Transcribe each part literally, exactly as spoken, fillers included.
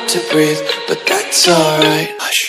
to breathe, but that's alright. Hush.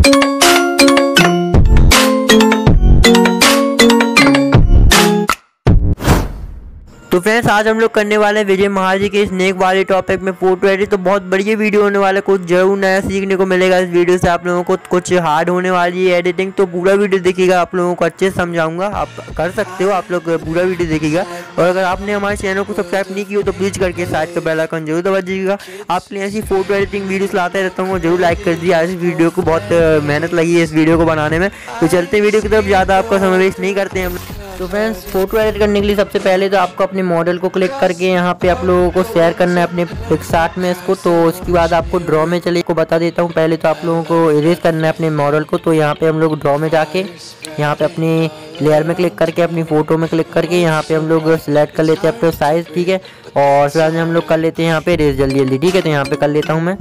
तो friends आज हम लोग करने वाले हैं विजय महाराज के स्नेक वाले टॉपिक में फोटो एडिट। तो बहुत बढ़िया वीडियो होने वाला है, कुछ जरूर नया सीखने को मिलेगा इस वीडियो से। आप लोगों को कुछ हार्ड होने वाली है एडिटिंग, तो पूरा वीडियो देखिएगा, आप लोगों को अच्छे से समझाऊंगा, आप कर सकते हो। आप लोग पूरा वीडियो देखिएगा और अगर आपने हमारे चैनल को सब्सक्राइब नहीं किया तो प्लीज़ करके साइड का बेल आइकन जरूर दबा दीजिएगा। आपके लिए ऐसी फोटो एडिटिंग वीडियोस लाते रहता हूँ, जरूर लाइक कर दीजिए। आज इस वीडियो को बहुत मेहनत लगी है इस वीडियो को बनाने में, तो चलते हैं वीडियो की तरफ, ज़्यादा आपका समय वेस्ट नहीं करते हैं हम। तो फ्रेंड्स फोटो एडिट करने के लिए सबसे पहले तो आपको अपने मॉडल को क्लिक करके यहाँ पे आप लोगों को शेयर करना है अपने पिक्सार्ट में इसको। तो उसके बाद आपको ड्रॉ में चलिए को बता देता हूँ। पहले तो आप लोगों को इरेज करना है अपने मॉडल को। तो यहाँ पे हम लोग ड्रॉ में जाके यहाँ पे अपनी लेयर में क्लिक करके अपनी फ़ोटो में क्लिक करके यहाँ पे हम लोग सिलेक्ट कर लेते हैं अपने साइज़, ठीक है। और फिर हम लोग कर लेते हैं यहाँ पे इरेज जल्दी जल्दी, ठीक है। तो यहाँ पे कर लेता हूँ मैं।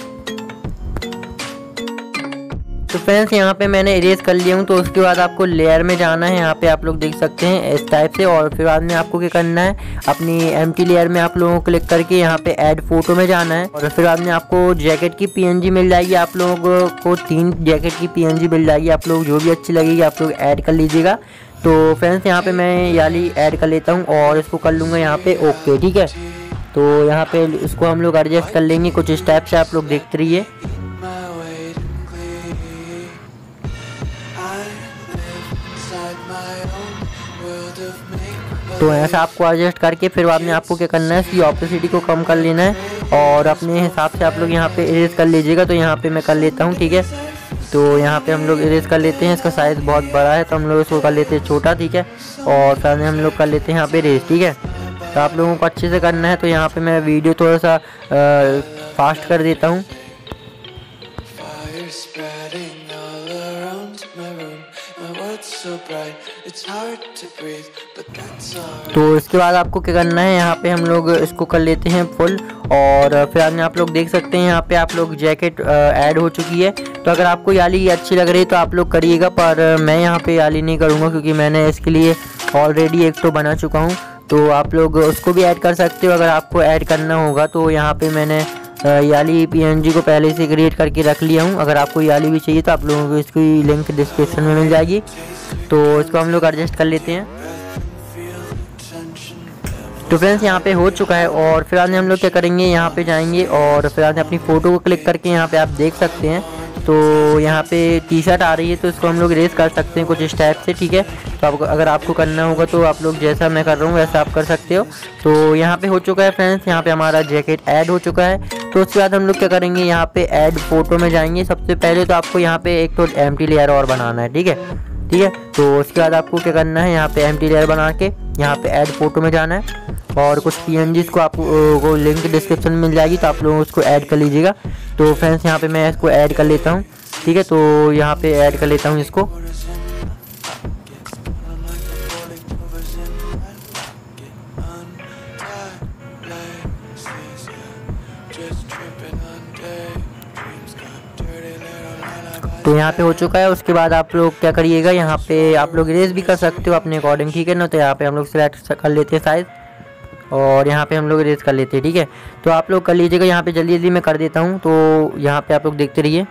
तो फ्रेंड्स यहाँ पे मैंने इरेज कर लिया हूँ। तो उसके बाद आपको लेयर में जाना है, यहाँ पे आप लोग देख सकते हैं इस टाइप से। और फिर बाद में आपको क्या करना है, अपनी एम्प्टी लेयर में आप लोगों को क्लिक करके यहाँ पे ऐड फोटो में जाना है। और फिर बाद में आपको जैकेट की पीएनजी मिल जाएगी, आप लोगों को तीन जैकेट की पीएनजी मिल जाएगी, आप लोग जो भी अच्छी लगेगी आप लोग ऐड कर लीजिएगा। तो फ्रेंड्स यहाँ पे मैं याली ऐड कर लेता हूँ और इसको कर लूँगा यहाँ पे ओके, ठीक है। तो यहाँ पे इसको हम लोग एडजस्ट कर लेंगे कुछ इस टाइप से, आप लोग देखते रहिए। तो ऐसा आपको एडजस्ट करके फिर बाद में आपको क्या करना है, इसकी ऑपेसिटी को कम कर लेना है और अपने हिसाब से आप लोग यहाँ पे इरेज कर लीजिएगा। तो यहाँ पे मैं कर लेता हूँ, ठीक है। तो यहाँ पे हम लोग इरेज कर लेते हैं, इसका साइज़ बहुत बड़ा है तो हम लोग इसको कर लेते हैं छोटा, ठीक है। और फिर में हम लोग कर लेते हैं यहाँ पे इरेज, ठीक है। तो आप लोगों को अच्छे से करना है। तो यहाँ पर मैं वीडियो थोड़ा सा फास्ट कर देता हूँ। तो इसके बाद आपको क्या करना है, यहाँ पे हम लोग इसको कर लेते हैं फुल। और फिर आपने आप लोग देख सकते हैं यहाँ पे आप लोग जैकेट ऐड हो चुकी है। तो अगर आपको याली अच्छी लग रही है तो आप लोग करिएगा, पर मैं यहाँ पे याली नहीं करूँगा क्योंकि मैंने इसके लिए ऑलरेडी एक तो बना चुका हूँ। तो आप लोग उसको भी ऐड कर सकते हो अगर आपको ऐड करना होगा। तो यहाँ पे मैंने याली पीएनजी को पहले से क्रिएट करके रख लिया हूँ। अगर आपको याली भी चाहिए तो आप लोगों को इसकी लिंक डिस्क्रिप्शन में मिल जाएगी। तो इसको हम लोग एडजस्ट कर लेते हैं। तो फ्रेंड्स यहाँ पे हो चुका है और फिर आज हम लोग क्या करेंगे, यहाँ पे जाएंगे और फिर आज अपनी फ़ोटो को क्लिक करके यहाँ पे आप देख सकते हैं। तो यहाँ पे टी शर्ट आ रही है तो इसको हम लोग इरेज कर सकते हैं कुछ इस टाइप से, ठीक है। तो आप अगर आपको करना होगा तो आप लोग जैसा मैं कर रहा हूँ वैसा आप कर सकते हो। तो यहाँ पे हो चुका है फ्रेंड्स, यहाँ पे हमारा जैकेट ऐड हो चुका है। तो उसके बाद हम लोग क्या करेंगे, यहाँ पे ऐड फोटो में जाएंगे। सबसे पहले तो आपको यहाँ पे एक तो एम्प्टी लेयर और बनाना है, ठीक है ठीक है। तो उसके बाद आपको क्या करना है, यहाँ पे एम्प्टी लेयर बना के यहाँ पे ऐड फोटो में जाना है और कुछ पीएनजीज को आपको लिंक डिस्क्रिप्शन में मिल जाएगी, तो आप लोग उसको ऐड कर लीजिएगा। तो फ्रेंड्स यहाँ पे मैं इसको ऐड कर लेता हूँ, ठीक है। तो यहाँ पे ऐड कर लेता हूँ इसको। तो यहाँ पे हो चुका है। उसके बाद आप लोग क्या करिएगा, यहाँ पे आप लोग इरेज भी कर सकते हो अपने अकॉर्डिंग, ठीक है ना। तो यहाँ पे हम लोग सिलेक्ट कर लेते हैं साइज़ और यहाँ पे हम लोग इरेज कर लेते हैं, ठीक है। तो आप लोग कर लीजिएगा, यहाँ पे जल्दी जल्दी मैं कर देता हूँ। तो यहाँ पे आप लोग देखते रहिए।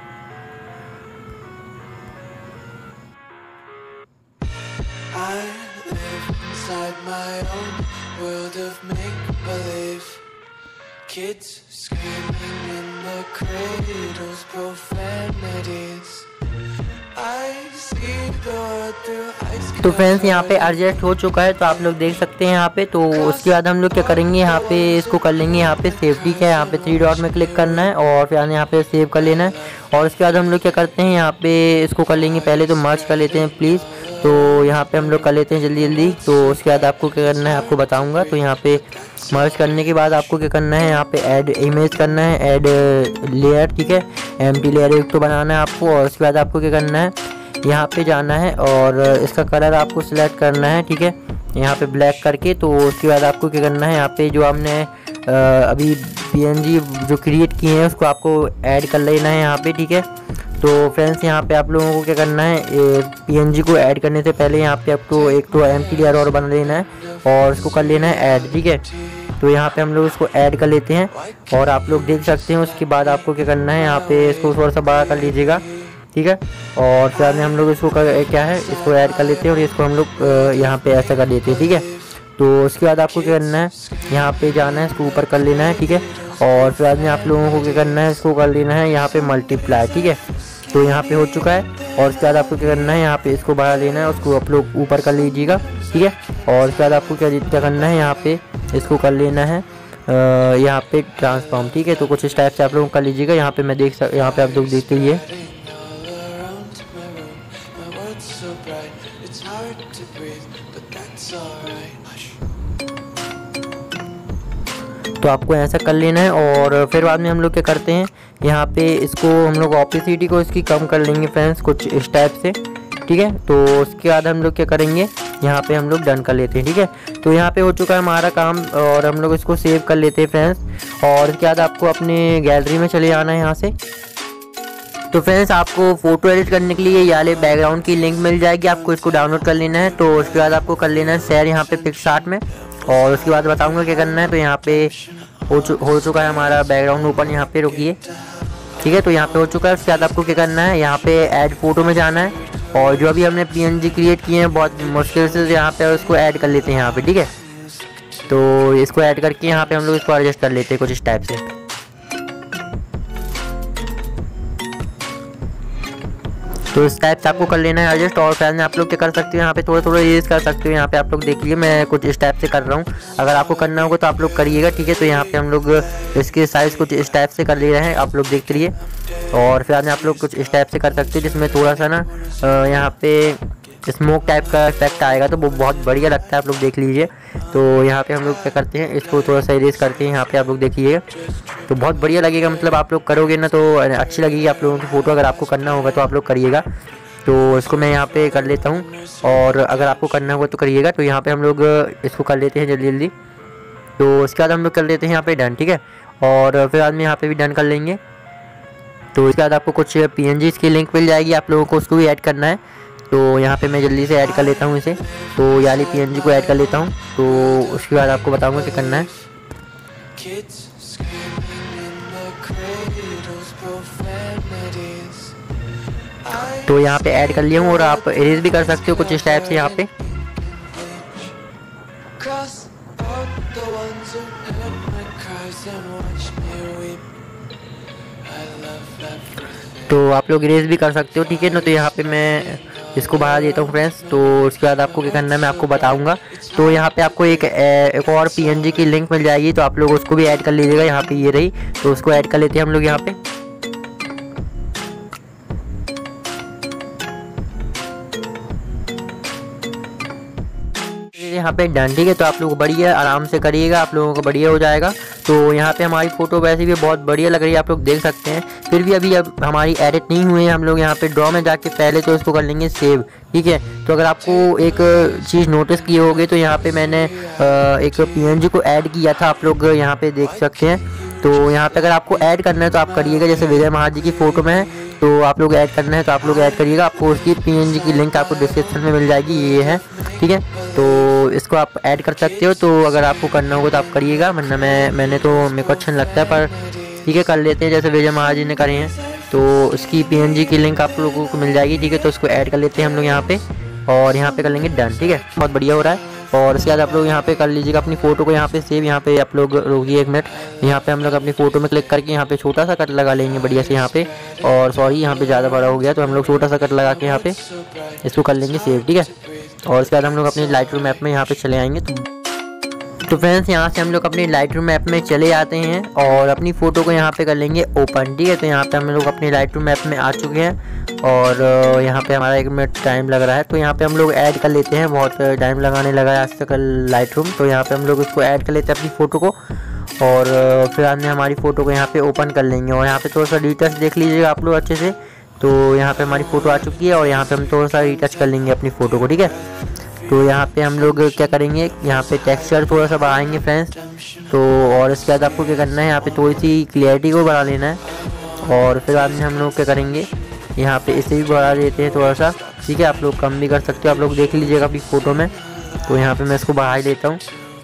तो फ्रेंड्स यहाँ पे एडजस्ट हो चुका है, तो आप लोग देख सकते हैं यहाँ पे। तो उसके बाद हम लोग क्या करेंगे, यहाँ पे इसको कर लेंगे यहाँ पे सेफ्टी का, यहाँ पे थ्री डॉट में क्लिक करना है और फिर यहाँ पे सेव कर लेना है। और उसके बाद हम लोग क्या करते हैं, यहाँ पे इसको कर लेंगे, पहले तो मर्ज कर लेते हैं प्लीज़। तो यहाँ पे हम लोग कर लेते हैं जल्दी जल्दी। तो उसके बाद आपको क्या करना है आपको बताऊँगा। तो यहाँ पे मर्ज करने के बाद आपको क्या करना है, यहाँ पे ऐड इमेज करना है, ऐड लेयर, ठीक है। एम्प्टी लेयर एक तो बनाना है आपको। और उसके बाद आपको क्या करना है, यहाँ पे जाना है और इसका कलर आपको सिलेक्ट करना है, ठीक है, यहाँ पे ब्लैक करके। तो उसके बाद आपको क्या करना है, यहाँ पे जो हमने अभी पीएनजी जो क्रिएट किए हैं उसको आपको ऐड कर लेना है यहाँ पे, ठीक है। तो फ्रेंड्स यहाँ पे आप लोगों को क्या करना है, पीएनजी को ऐड करने से पहले यहाँ पे आपको एक तो एम्प्टी लेयर और बना लेना है और इसको कर लेना है ऐड, ठीक है। तो यहाँ पे हम लोग इसको ऐड कर लेते हैं और आप लोग देख सकते हैं। उसके बाद आपको क्या करना है, यहाँ पे इसको थोड़ा सा बड़ा कर लीजिएगा, ठीक है। और फिर में हम लोग इसको कर, क्या है इसको ऐड कर लेते हैं और इसको हम लोग यहाँ पे ऐसा कर देते हैं, ठीक है। तो उसके बाद आपको क्या करना है, यहाँ पे जाना है, इसको ऊपर कर लेना है, ठीक है। और फिर बाद में आप लोगों को क्या करना है, इसको कर लेना है यहाँ पे मल्टीप्लाई, ठीक है। तो यहाँ पे हो चुका है। और उसके बाद आपको क्या करना है, यहाँ पे इसको बढ़ा लेना है, उसको आप लोग ऊपर कर लीजिएगा, ठीक है। और उसके बाद आपको क्या क्या करना है, यहाँ पे इसको कर लेना है यहाँ पे ट्रांसफॉर्म, ठीक है। तो कुछ इस टाइप से आप लोग कर लीजिएगा। यहाँ पे मैं देख सक यहाँ पे आप लोग देखते ही है। तो आपको ऐसा कर लेना है। और फिर बाद में हम लोग क्या करते हैं, यहाँ पे इसको हम लोग ऑपेसिटी को इसकी कम कर लेंगे फ्रेंड्स, कुछ इस टाइप से, ठीक है। तो उसके बाद हम लोग क्या करेंगे, यहाँ पे हम लोग डन कर लेते हैं, ठीक है। तो यहाँ पे हो चुका है हमारा काम और हम लोग इसको सेव कर लेते हैं फ्रेंड्स। और उसके बाद आपको अपने गैलरी में चले जाना है यहाँ से। तो फ्रेंड्स आपको फ़ोटो एडिट करने के लिए ये वाले बैकग्राउंड की लिंक मिल जाएगी, आपको इसको डाउनलोड कर लेना है। तो उसके बाद आपको कर लेना है शेयर यहाँ पे पिक्सआर्ट में। और उसके बाद बताऊंगा क्या करना है। तो यहाँ पे हो चु हो चुका है हमारा बैकग्राउंड ऊपर, यहाँ पे रुकिए, ठीक है। तो यहाँ पे हो चुका है। उसके बाद आपको क्या करना है, यहाँ पे ऐड फोटो में जाना है और जो अभी हमने पीएनजी क्रिएट किए हैं बहुत मुश्किल से, यहाँ पे उसको ऐड कर लेते हैं यहाँ पे, ठीक है। तो इसको ऐड करके यहाँ पे हम लोग इसको एडजस्ट कर लेते हैं कुछ इस टाइप से। तो इस टाइप से आपको कर लेना है एडजस्ट। और फिर में आप लोग क्या कर सकते हो, यहाँ पे थोड़ा थोड़ा यूज़ कर सकते हो। यहाँ पे आप लोग देखिए मैं कुछ इस टाइप से कर रहा हूँ, अगर आपको करना होगा तो आप लोग करिएगा, ठीक है। तो यहाँ पे हम लोग इसके साइज़ कुछ इस टाइप से कर ले रहे हैं, आप लोग देखते रहिए। और फिर में आप लोग कुछ इस टाइप से कर सकते हो, जिसमें थोड़ा सा ना यहाँ पे स्मोक टाइप का इफेक्ट आएगा, तो वो बहुत बढ़िया लगता है, आप लोग देख लीजिए। तो यहाँ पे हम लोग क्या करते हैं, इसको थोड़ा सा इरेज करते हैं, यहाँ पे आप लोग देखिए तो बहुत बढ़िया लगेगा। मतलब आप लोग करोगे ना तो अच्छी लगेगी आप लोगों की फ़ोटो। अगर आपको करना होगा तो आप लोग करिएगा। तो इसको मैं यहाँ पे कर लेता हूँ और अगर आपको करना होगा तो करिएगा। तो यहाँ पे हम लोग इसको कर लेते हैं जल्दी जल्दी। तो उसके बाद हम लोग कर लेते हैं यहाँ पे डन, ठीक है। और फिर बाद में यहाँ पे भी डन कर लेंगे। तो इसके बाद आपको कुछ पीएनजी की लिंक मिल जाएगी, आप लोगों को उसको भी ऐड करना है। तो यहाँ पे मैं जल्दी से ऐड कर लेता हूँ इसे। तो याली पीएनजी को ऐड कर लेता हूँ। तो उसके बाद आपको बताऊँगा क्या करना है। तो यहाँ पे ऐड कर लिया हूँ और आप इरेज भी कर सकते हो कुछ इस टाइप से यहाँ पे। तो आप लोग इरेज भी कर सकते हो, ठीक है ना। तो यहाँ पे मैं इसको बढ़ा देता हूँ फ्रेंड्स। तो उसके बाद आपको क्या करना है मैं आपको बताऊंगा। तो यहाँ पे आपको एक एक और पीएनजी की लिंक मिल जाएगी, तो आप लोग उसको भी ऐड कर लीजिएगा। यहाँ पे ये रही, तो उसको ऐड कर लेते हैं हम लोग यहाँ पे। यहाँ पे डन, ठीक है। तो आप लोग बढ़िया आराम से करिएगा, आप लोगों को बढ़िया हो जाएगा। तो यहाँ पे हमारी फ़ोटो वैसे भी बहुत बढ़िया लग रही है, आप लोग देख सकते हैं। फिर भी अभी अब हमारी एडिट नहीं हुई है, हम लोग यहाँ पे ड्रॉ में जाके पहले तो इसको कर लेंगे सेव, ठीक है। तो अगर आपको एक चीज़ नोटिस किए होगे तो यहाँ पे मैंने एक पीएनजी को ऐड किया था, आप लोग यहाँ पे देख सकते हैं। तो यहाँ पे अगर आपको ऐड करना है तो आप करिएगा, जैसे विजय महाजी की फ़ोटो में है तो आप लोग ऐड करना है तो आप लोग ऐड करिएगा। आपको उसकी पीएनजी की लिंक आपको डिस्क्रिप्शन में मिल जाएगी, ये है, ठीक है। तो इसको आप ऐड कर सकते हो। तो अगर आपको करना होगा तो आप करिएगा, वरना मैं मैंने तो मेरे को अच्छा नहीं लगता है, पर ठीक है कर लेते हैं जैसे विजय महाजी ने करे हैं। तो उसकी पीएनजी की लिंक आप लोगों को मिल जाएगी, ठीक है। तो उसको ऐड कर लेते हैं हम लोग यहाँ पे और यहाँ पे कर लेंगे डन, ठीक है। बहुत बढ़िया हो रहा है। और उसके बाद आप लोग यहाँ पे कर लीजिएगा अपनी फ़ोटो को यहाँ पे सेव। यहाँ पे आप लोग रोकिए एक मिनट, यहाँ पे हम लोग अपनी फ़ोटो में क्लिक करके यहाँ पे छोटा सा कट लगा लेंगे बढ़िया से यहाँ पे। और सॉरी यहाँ पे ज़्यादा बड़ा हो गया, तो हम लोग छोटा सा कट लगा के यहाँ पे इसको कर लेंगे सेव, ठीक है। और उसके बाद हम लोग अपनी लाइटरूम ऐप में यहाँ पे चले आएंगे। तो तो फ्रेंड्स यहाँ से हम लोग अपनी लाइटरूम ऐप में चले आते हैं और अपनी फ़ोटो को यहाँ पे कर लेंगे ओपन, ठीक है। तो यहाँ पे हम लोग अपनी लाइटरूम ऐप में आ चुके हैं और यहाँ पे हमारा एक मिनट टाइम लग रहा है। तो यहाँ पे हम लोग ऐड कर लेते हैं, बहुत टाइम लगाने लगा है आज तक लाइटरूम। तो यहाँ पे हम लोग इसको ऐड कर लेते हैं अपनी फ़ोटो को और फिर हमने हमारी फ़ोटो को यहाँ पे ओपन कर लेंगे। और यहाँ पे थोड़ा सा डिटेल्स देख लीजिएगा आप लोग अच्छे से। तो यहाँ पे हमारी फ़ोटो आ चुकी है और यहाँ पे हम थोड़ा सा रिटच कर लेंगे अपनी फ़ोटो को, ठीक है। तो यहाँ पे हम लोग क्या करेंगे, यहाँ पे टेक्सचर थोड़ा सा बढ़ाएंगे फ्रेंड्स। तो और इसके बाद आपको क्या करना है, यहाँ पे थोड़ी सी क्लियरिटी को बढ़ा लेना है। और फिर बाद में हम लोग क्या करेंगे, यहाँ पे इसे भी बढ़ा देते हैं थोड़ा सा, ठीक है। आप लोग कम भी कर सकते हो, आप लोग देख लीजिएगा अपनी फ़ोटो में। तो यहाँ पे मैं इसको बढ़ा ही लेता हूँ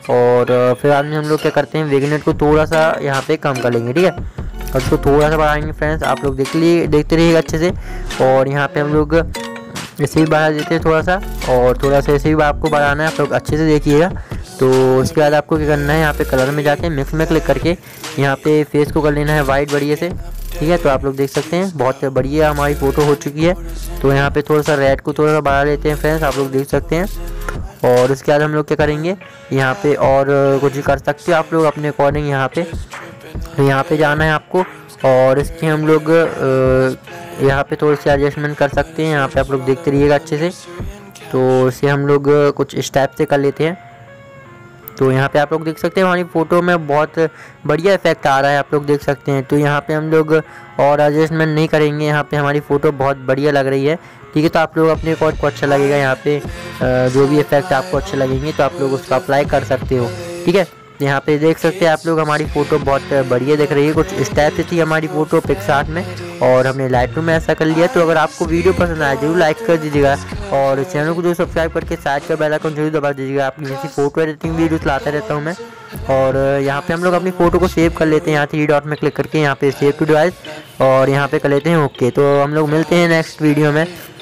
और फिर बाद में हम लोग क्या करते हैं, विग्नेट को थोड़ा सा यहाँ पे कम कर लेंगे, ठीक है, और उसको थोड़ा सा बढ़ाएंगे फ्रेंड्स। आप लोग देख लिए देखते रहिएगा अच्छे से। और यहाँ पे हम लोग ऐसे ही बढ़ा देते हैं थोड़ा सा, और थोड़ा सा ऐसे ही आपको बढ़ाना है, आप लोग अच्छे से देखिएगा। तो उसके बाद आपको क्या करना है, यहाँ पे कलर में जाके मिक्स में क्लिक करके यहाँ पे फेस को कर लेना है वाइट बढ़िया से, ठीक है। तो आप लोग देख सकते हैं बहुत बढ़िया हमारी फ़ोटो हो चुकी है। तो यहाँ पे थोड़ा सा रेड को थोड़ा सा बढ़ा लेते हैं फ्रेंड्स, आप लोग देख सकते हैं। और उसके बाद हम लोग क्या करेंगे, यहाँ पे और कुछ कर सकते हो आप लोग अपने अकॉर्डिंग। यहाँ पे तो यहाँ पे जाना है आपको, और इसके हम लोग यहाँ पे थोड़ी सी एडजस्टमेंट कर सकते हैं। यहाँ पे आप लोग देखते रहिएगा अच्छे से। तो इसे हम लोग कुछ इस टाइप से कर लेते हैं। तो यहाँ पे आप लोग देख सकते हैं हमारी फ़ोटो में बहुत बढ़िया इफेक्ट आ रहा है, आप लोग देख सकते हैं। तो यहाँ पे हम लोग और एडजस्टमेंट नहीं करेंगे, यहाँ पे हमारी फ़ोटो बहुत बढ़िया लग रही है, ठीक है। तो आप लोग अपने अकॉर्ड को अच्छा लगेगा, यहाँ पे जो भी इफेक्ट आपको अच्छे लगेंगे तो आप लोग उसका अप्लाई कर सकते हो, ठीक है। यहाँ पे देख सकते हैं आप लोग हमारी फ़ोटो बहुत बढ़िया दिख रही है, कुछ इस टाइप से थी हमारी फ़ोटो पिक्सआर्ट में, और हमने लाइटरूम में ऐसा कर लिया। तो अगर आपको वीडियो पसंद आए जरूर लाइक कर दीजिएगा, और चैनल को जो सब्सक्राइब करके साइड का बेल आइकन जरूर दबा दीजिएगा। आपकी ऐसी फ़ोटो एडिटिंग वीडियोस लाता रहता हूँ मैं। और यहाँ पे हम लोग अपनी फ़ोटो को सेव कर लेते हैं, यहाँ थ्री डॉट में क्लिक करके यहाँ पे सेव टू डिवाइस, और यहाँ पे कर लेते हैं ओके। तो हम लोग मिलते हैं नेक्स्ट वीडियो में।